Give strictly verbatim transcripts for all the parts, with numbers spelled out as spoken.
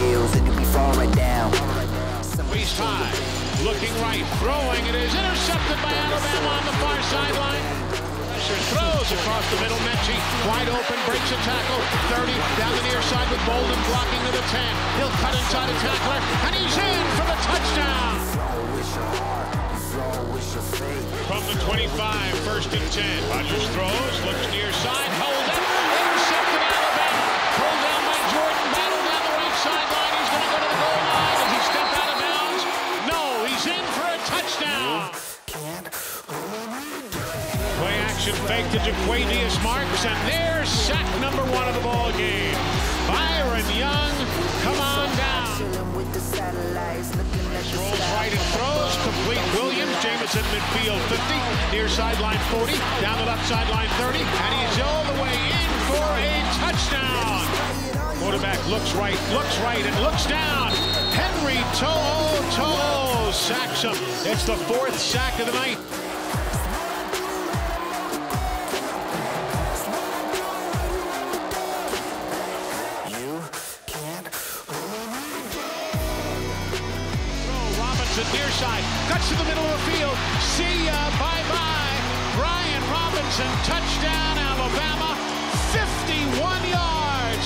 wheels and you'll be falling down. Waist high, looking right, throwing. It is intercepted by Alabama on the far sideline. Pressure throws across the middle. Mechie wide open, breaks a tackle. thirty down the near side with Bolden blocking to the ten. He'll cut inside a tackler, and he's in for the touchdown. From the twenty-five, first and ten. Rodgers throws, looks near side, hold up, intercepted Alabama. Pulled down by Jordan, battle down the right sideline. He's going to go to the goal line. Does he step out of bounds? No, he's in for a touchdown. Play action fake to Jaquavius Marks, and there's sack number one of the ball game. Byron Young, come on down. Rolls right and throws, complete Williams. Jamison midfield fifty, near sideline forty, down the left sideline thirty, and he's all the way in for a touchdown. Quarterback looks right, looks right, and looks down. Henry Toho Toho sacks him. It's the fourth sack of the night. Near side, cuts to the middle of the field. See ya, bye-bye. Brian Robinson, touchdown, Alabama, fifty-one yards.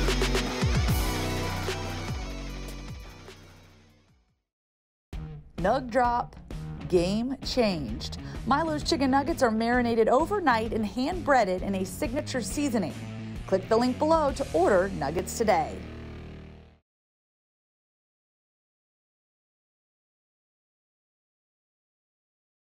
Nug drop, game changed. Milo's chicken nuggets are marinated overnight and hand breaded in a signature seasoning. Click the link below to order nuggets today.